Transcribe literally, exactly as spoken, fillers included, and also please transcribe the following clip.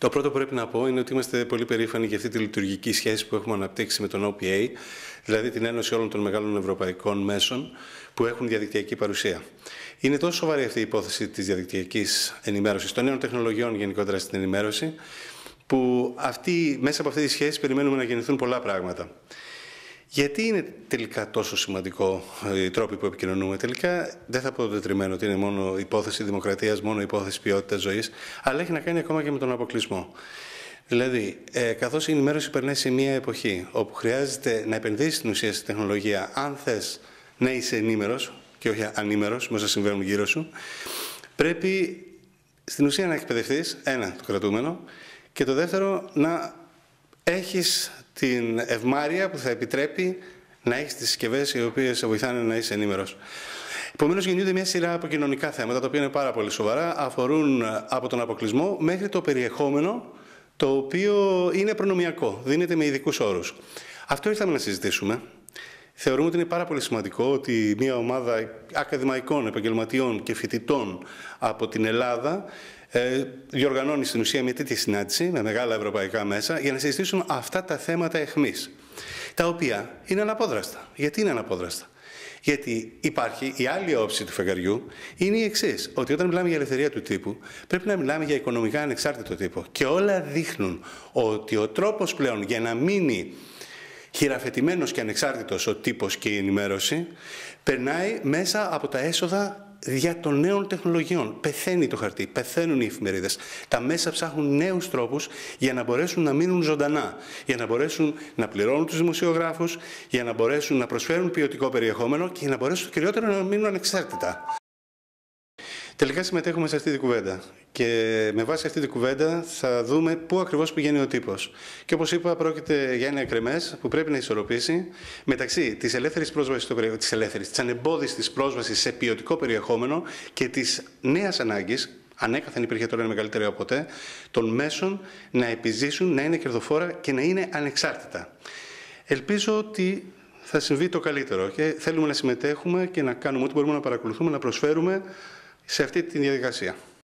Το πρώτο που πρέπει να πω είναι ότι είμαστε πολύ περήφανοι για αυτή τη λειτουργική σχέση που έχουμε αναπτύξει με τον ο πι έι, δηλαδή την Ένωση όλων των μεγάλων ευρωπαϊκών μέσων που έχουν διαδικτυακή παρουσία. Είναι τόσο σοβαρή αυτή η υπόθεση της διαδικτυακής ενημέρωσης, των νέων τεχνολογιών γενικότερα στην ενημέρωση, που αυτή, μέσα από αυτή τη σχέση περιμένουμε να γεννηθούν πολλά πράγματα. Γιατί είναι τελικά τόσο σημαντικό οι τρόποι που επικοινωνούμε? Τελικά δεν θα πω το τετριμένο ότι είναι μόνο υπόθεση δημοκρατίας, μόνο υπόθεση ποιότητας ζωής, αλλά έχει να κάνει ακόμα και με τον αποκλεισμό. Δηλαδή, ε, καθώς η ενημέρωση περνάει σε μια εποχή όπου χρειάζεται να επενδύσεις στην ουσία στη τεχνολογία, αν θες να είσαι ενήμερος και όχι ανήμερος με όσα συμβαίνουν γύρω σου, πρέπει στην ουσία να εκπαιδευτείς, ένα, το κρατούμενο, και το δεύτερο, να έχεις την ευμάρεια που θα επιτρέπει να έχεις τις συσκευές οι οποίες σε βοηθάνε να είσαι ενήμερος. Επομένως, γεννιούνται μια σειρά από κοινωνικά θέματα, τα οποία είναι πάρα πολύ σοβαρά, αφορούν από τον αποκλεισμό μέχρι το περιεχόμενο, το οποίο είναι προνομιακό, δίνεται με ειδικούς όρους. Αυτό ήρθαμε να συζητήσουμε. Θεωρούμε ότι είναι πάρα πολύ σημαντικό ότι μια ομάδα ακαδημαϊκών, επαγγελματιών και φοιτητών από την Ελλάδα ε, διοργανώνει στην ουσία μια τέτοια συνάντηση με μεγάλα ευρωπαϊκά μέσα για να συζητήσουν αυτά τα θέματα εχμής, τα οποία είναι αναπόδραστα. Γιατί είναι αναπόδραστα? Γιατί υπάρχει η άλλη όψη του φεγγαριού, είναι η εξής, ότι όταν μιλάμε για ελευθερία του τύπου, πρέπει να μιλάμε για οικονομικά ανεξάρτητο τύπο. Και όλα δείχνουν ότι ο τρόπος πλέον για να μείνει χειραφετημένος και ανεξάρτητος ο τύπος και η ενημέρωση, περνάει μέσα από τα έσοδα δια των νέων τεχνολογιών. Πεθαίνει το χαρτί, πεθαίνουν οι εφημερίδες. Τα μέσα ψάχνουν νέους τρόπους για να μπορέσουν να μείνουν ζωντανά, για να μπορέσουν να πληρώνουν τους δημοσιογράφους, για να μπορέσουν να προσφέρουν ποιοτικό περιεχόμενο και για να μπορέσουν το κυριότερο να μείνουν ανεξάρτητα. Τελικά συμμετέχουμε σε αυτή την κουβέντα και με βάση αυτή την κουβέντα θα δούμε πού ακριβώς πηγαίνει ο τύπος. Και όπως είπα, πρόκειται για ένα εκρεμές που πρέπει να ισορροπήσει μεταξύ της ελεύθερης πρόσβασης, στο περιεχόμενο, της ελεύθερης, της ανεμπόδιστης πρόσβασης σε ποιοτικό περιεχόμενο και της νέας ανάγκης, ανέκαθεν υπήρχε τώρα μεγαλύτερη από ποτέ, των μέσων να επιζήσουν, να είναι κερδοφόρα και να είναι ανεξάρτητα. Ελπίζω ότι θα συμβεί το καλύτερο και θέλουμε να συμμετέχουμε και να κάνουμε ό,τι μπορούμε να παρακολουθούμε, να προσφέρουμε σε αυτή τη διαδικασία.